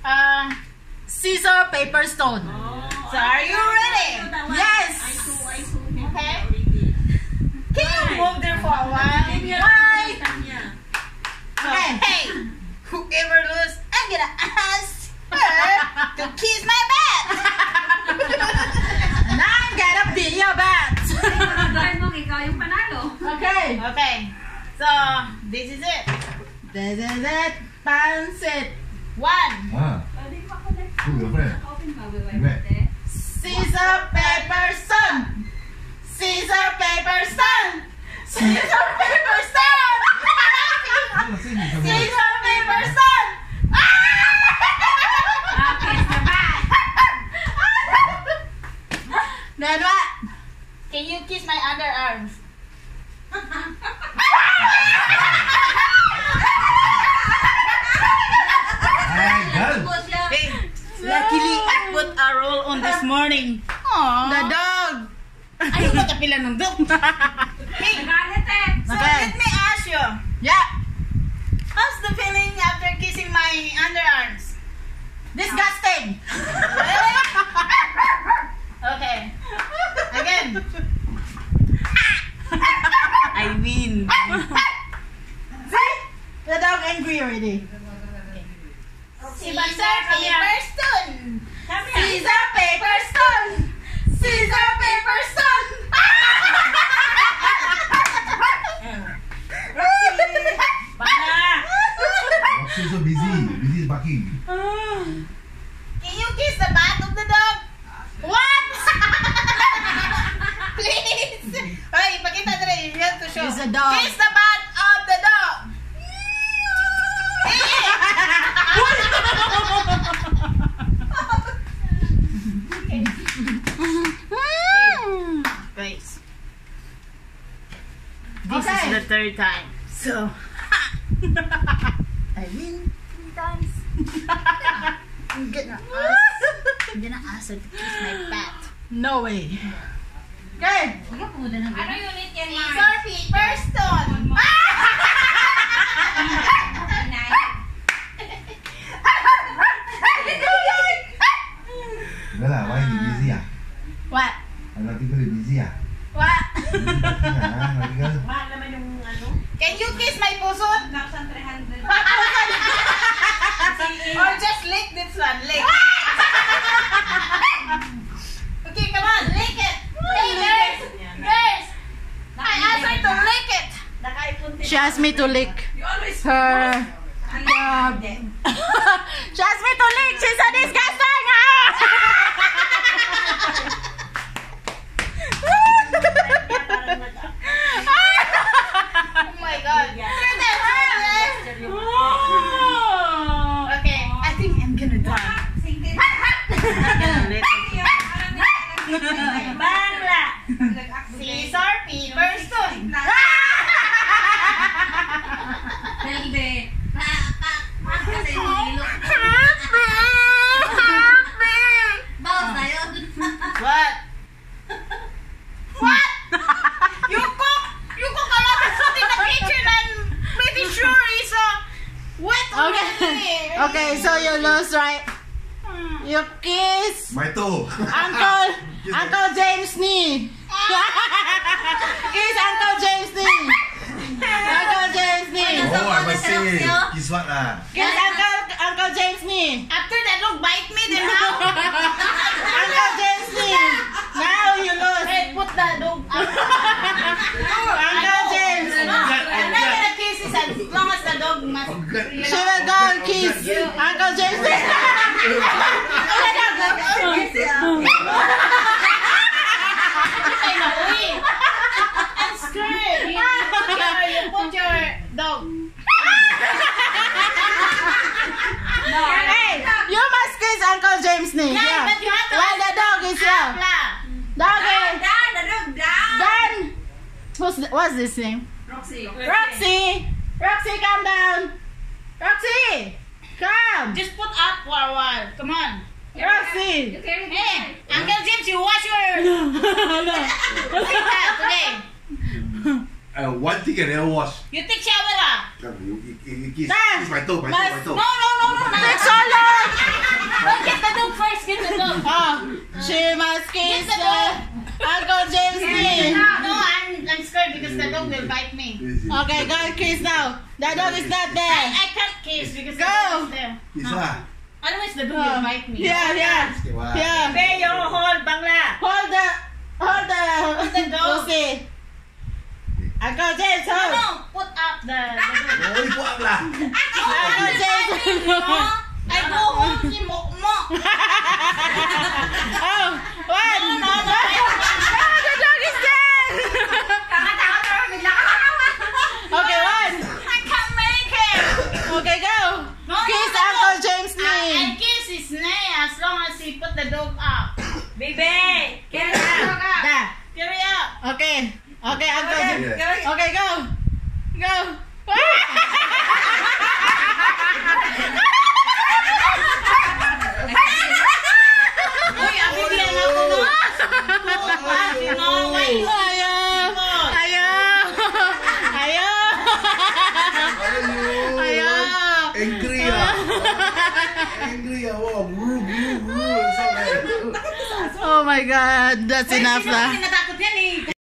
Scissor, paper, stone. So are you ready? Yes. Okay. Can you move there for a while? Why? Okay. Hey, whoever loses, I'm gonna ask her to kiss my butt. And I'm gonna be your bat. Okay. Okay. So this is it. This is it. Bounce it. 1. Who your friend? Scissor, paper, stone. Scissor, paper, stone. Scissor, paper, stone. Scissor, paper, stone. Then what? Can you kiss my underarms? Hey, luckily I put a roll on this morning. Aww. The dog. Ayaw mo tapilan ng dog. Hey, so let me ask you. Yeah. How's the feeling after kissing my underarms? Disgusting. Really? Okay. Again. I win. See? The dog angry already. Scissor, paper, stone. Scissor, paper, stone. Scissor, paper, stone. She's so busy. Busy is barking. Can you kiss the butt of the dog? What? Please. Okay, ipakita dre. You have to show. Kiss the dog. Kiss the butt of the dog. Guys. This is the third time. So, I win 3 times. I'm gonna ask her to kiss my butt. No way. Okay. Scissor, paper, stone. Bella, why you busy ah? What? Anak kita busy ah? What? Can you kiss my pusod? Or just lick this one, lick. Okay, come on, lick it. Hey, girls, girls. I asked her to lick it. She asked me to lick her. She asked me to lick. She's so disgusting. Oh my God. Okay, I think I'm gonna die. Bangla. Scissor, paper, stone. What? What? You cook a lot of food in the kitchen and pretty sure it's wet already. Okay, so you lose, right? You kiss My toe. Uncle James knee. Kiss Uncle James knee. Uncle James knee. Oh, I must say, kiss what ah? Kiss Uncle James knee. After that dog bite me, then how? Uncle James knee. Now you lose. Hey, put the dog out. Uncle James. I'm not gonna kiss it as long as the dog must. She will go and kiss Uncle James knee. I'm scared. You put your dog. No. Hey, you must kiss Uncle James knee. Yeah, but you have to. While the dog is here. Doggy. Dan. What's this name? Roxy. Roxy, calm down. Roxy, come. Just put up for a while. Come on. Roxy. Hey, Uncle James, you wash your. Like that today. One thing I never wash. You take shower ah. You kiss Dad, my toe, my toe, my toe. No. Take so long. Don't get the dog first. Get the dog. Oh, she must kiss Uncle James knee. No, I'm scared because the dog will bite me. Okay, go and kiss now. The dog is not there. I can't kiss because the Go. dog is there. Kiss lah. Otherwise the dog will bite me. Yeah. Okay, wah. Yeah. Beyo, hold bangla. Hold the the dog. Lucy. Uncle James, hold. No, put up the dog. Oh, ibu up lah. Uncle James. I go home si Mokmok. Oh, one. No. The dog is dead. Okay, one. I can't make it. Okay, go. No, Kiss no. Uncle James I knee. kiss his knee as long as he put the dog up. Baby, carry up. There. Carry up. Okay, Uncle James. Yeah. Okay, go. Uy, abigyan ako no. Angry ah. Angry ah. Wow, guru. Oh my God, that's enough lah. Natakot yan eh.